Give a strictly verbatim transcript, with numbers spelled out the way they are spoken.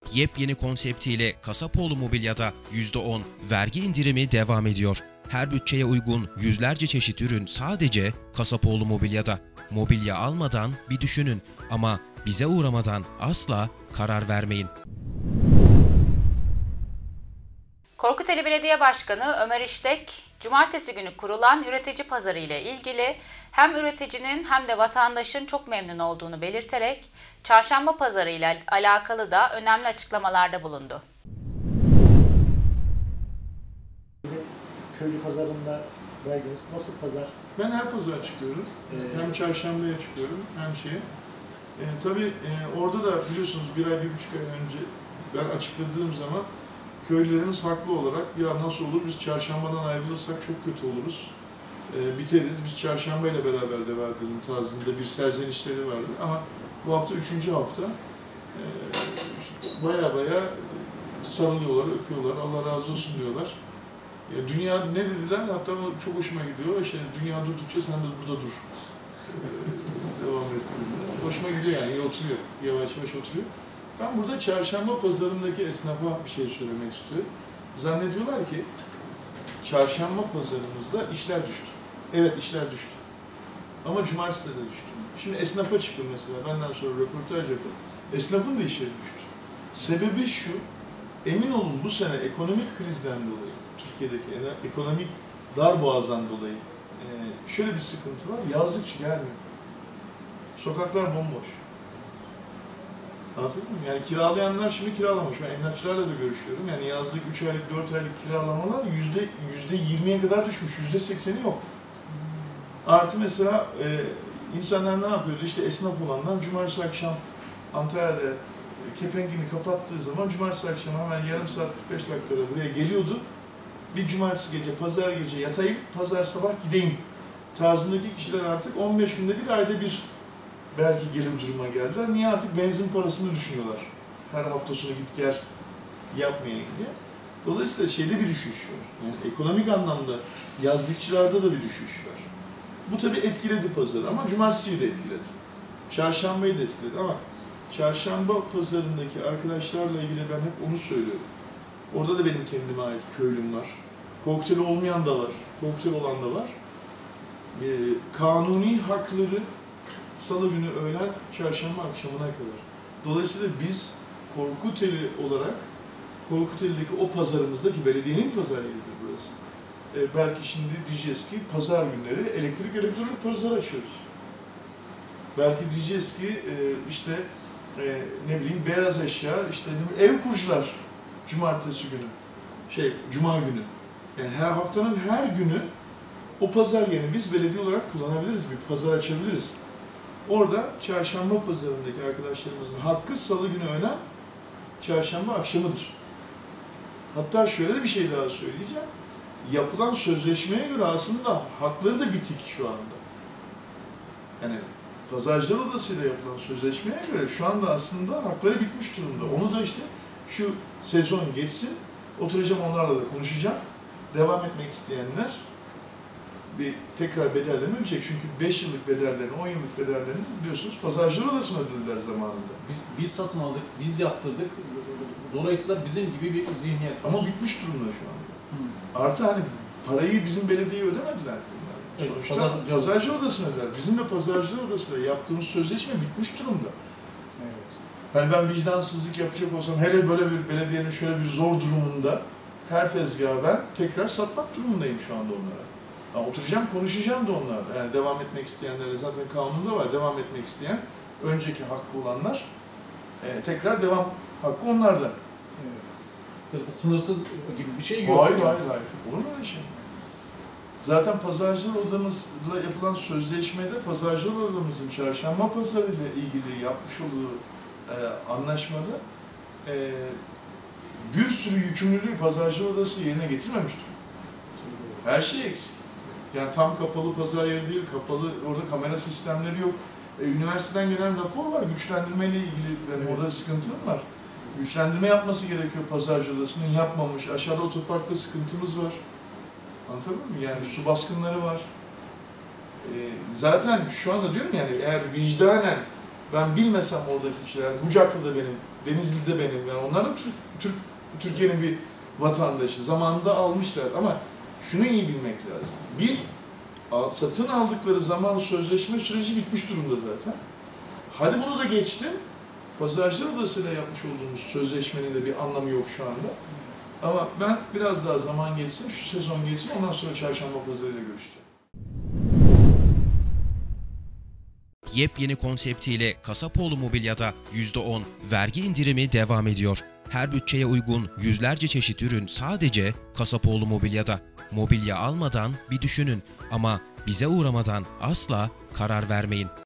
Yepyeni konseptiyle Kasapoğlu Mobilya'da yüzde on vergi indirimi devam ediyor. Her bütçeye uygun yüzlerce çeşit ürün sadece Kasapoğlu Mobilya'da. Mobilya almadan bir düşünün ama bize uğramadan asla karar vermeyin. Korkuteli Belediye Başkanı Ömer İştek, cumartesi günü kurulan üretici pazarı ile ilgili hem üreticinin hem de vatandaşın çok memnun olduğunu belirterek çarşamba pazarı ile alakalı da önemli açıklamalarda bulundu. Köylü pazarında verdiniz. Nasıl pazar? Ben her pazara çıkıyorum. Ee, hem çarşambaya çıkıyorum hem şeye. Ee, tabii e, orada da biliyorsunuz bir ay, bir buçuk ay önce ben açıkladığım zaman köylülerimiz haklı olarak ya nasıl olur biz çarşambadan ayrılırsak çok kötü oluruz. E, biteriz. Biz çarşamba ile beraber de verdiğim tarzında bir serzenişleri vardı ama bu hafta üçüncü hafta e, baya baya sarılıyorlar, öpüyorlar, Allah razı olsun diyorlar. Ya dünya ne dediler? Hatta çok hoşuma gidiyor. İşte dünya durdukça sen de burada dur. Ee, devam et. Hoşuma gidiyor yani, iyi oturuyor. Yavaş yavaş oturuyor. Ben burada çarşamba pazarındaki esnafa bir şey söylemek istiyorum. Zannediyorlar ki çarşamba pazarımızda işler düştü. Evet, işler düştü. Ama cumartesi de düştü. Şimdi esnafa çıkın mesela, benden sonra röportaj yapın. Esnafın da işleri düştü. Sebebi şu, emin olun bu sene ekonomik krizden dolayı, Türkiye'deki ekonomik darboğazdan dolayı e, şöyle bir sıkıntı var, yazlıkçı gelmiyor. Sokaklar bomboş. Anladın mı? Yani kiralayanlar şimdi kiralamış. Ben emlakçılarla da görüşüyorum. Yani yazlık üç aylık, dört aylık kiralamalar yüzde yüzde yirmiye kadar düşmüş. Yüzde sekseni yok. Artı mesela e, insanlar ne yapıyordu? İşte esnaf olanlar cumartesi akşam Antalya'da e, kepengini kapattığı zaman cumartesi akşam hemen yarım saat kırk beş dakikada buraya geliyordu. Bir cumartesi gece, pazar gece yatayım, pazar sabah gideyim tarzındaki kişiler artık on beş günde bir, ayda bir belki gelir duruma geldiler. Niye? Artık benzin parasını düşünüyorlar. Her hafta sonu git gel yapmayayım diye. Dolayısıyla şeyde bir düşüş var. Yani ekonomik anlamda yazlıkçılarda da bir düşüş var. Bu tabii etkiledi pazarı ama cumartesiyi de etkiledi. Çarşambayı da etkiledi ama çarşamba pazarındaki arkadaşlarla ilgili ben hep onu söylüyorum. Orada da benim kendime ait köylüm var. Kokteyl olmayan da var, kokteyl olan da var. Ee, kanuni hakları Salı günü öğlen, çarşamba akşamına kadar. Dolayısıyla biz Korkuteli olarak, Korkuteli'deki o pazarımızdaki belediyenin pazar yeridir burası. Ee, belki şimdi diyeceğiz ki pazar günleri elektrik elektronik pazar açıyoruz. Belki diyeceğiz ki e, işte e, ne bileyim beyaz eşya, işte ev kurcular cumartesi günü, şey cuma günü. Yani her haftanın her günü o pazar yerini biz belediye olarak kullanabiliriz, bir pazar açabiliriz. Orada çarşamba pazarındaki arkadaşlarımızın hakkı salı günü öğlen, çarşamba akşamıdır. Hatta şöyle de bir şey daha söyleyeceğim. Yapılan sözleşmeye göre aslında hakları da bitik şu anda. Yani Pazarcılar Odası'yla yapılan sözleşmeye göre şu anda aslında hakları bitmiş durumda. Onu da işte şu sezon geçsin, oturacağım onlarla da konuşacağım. Devam etmek isteyenler bir tekrar bedellerini ödeyecek. Çünkü beş yıllık bedellerini, on yıllık bedellerini biliyorsunuz Pazarcılar Odası'na ödediler zamanında. Biz, biz satın aldık, biz yaptırdık. Dolayısıyla bizim gibi bir zihniyet var. Ama bitmiş durumda şu anda. Hmm. Artı hani parayı bizim belediyeye ödemediler. Evet, sonuçta Pazarcılar Pazarcı Odası'na öder. Bizimle Pazarcılar Odası'yla yaptığımız sözleşme bitmiş durumda. Evet. Hani ben vicdansızlık yapacak olsam, hele böyle bir belediyenin şöyle bir zor durumunda her tezgahı ben tekrar satmak durumundayım şu anda onlara. Yani oturacağım, konuşacağım da onlarla. Yani devam etmek isteyenlere zaten kanunda var, devam etmek isteyen, önceki hakkı olanlar e, tekrar devam hakkı onlarda. Evet. Sınırsız gibi bir şey yok. Hayır, hayır, hayır. Olur mu öyle şey? Zaten Pazarcılar Odamızla yapılan sözleşmede Pazarcılar Odamızın çarşamba pazarı ile ilgili yapmış olduğu e, anlaşmada e, bir sürü yükümlülüğü Pazarcılar Odası yerine getirmemiştir. Her şey eksik. Yani tam kapalı pazar yeri değil, kapalı, orada kamera sistemleri yok. E, üniversiteden gelen rapor var, güçlendirme ile ilgili benim evet. Orada sıkıntım var. Güçlendirme yapması gerekiyor Pazarcı Odası'nın, yapmamış. Aşağıda otoparkta sıkıntımız var. Anladın mı? Yani su baskınları var. E, zaten şu anda diyorum yani eğer vicdanen Ben bilmesem oradaki kişiler, Bucaklı'da benim, Denizli'de benim, yani onlar da Türk, Türk, Türkiye'nin bir vatandaşı. Zamanında almışlar ama şunu iyi bilmek lazım. Bir, satın aldıkları zaman sözleşme süreci bitmiş durumda zaten. Hadi bunu da geçtim. Pazarcılar Odası'yla yapmış olduğumuz sözleşmenin de bir anlamı yok şu anda. Ama ben biraz daha zaman geçsin, şu sezon geçsin, ondan sonra çarşamba pazarıyla görüşeceğim. Yepyeni konseptiyle Kasapoğlu Mobilya'da yüzde on vergi indirimi devam ediyor. Her bütçeye uygun yüzlerce çeşit ürün sadece Kasapoğlu Mobilya'da. Mobilya almadan bir düşünün ama bize uğramadan asla karar vermeyin.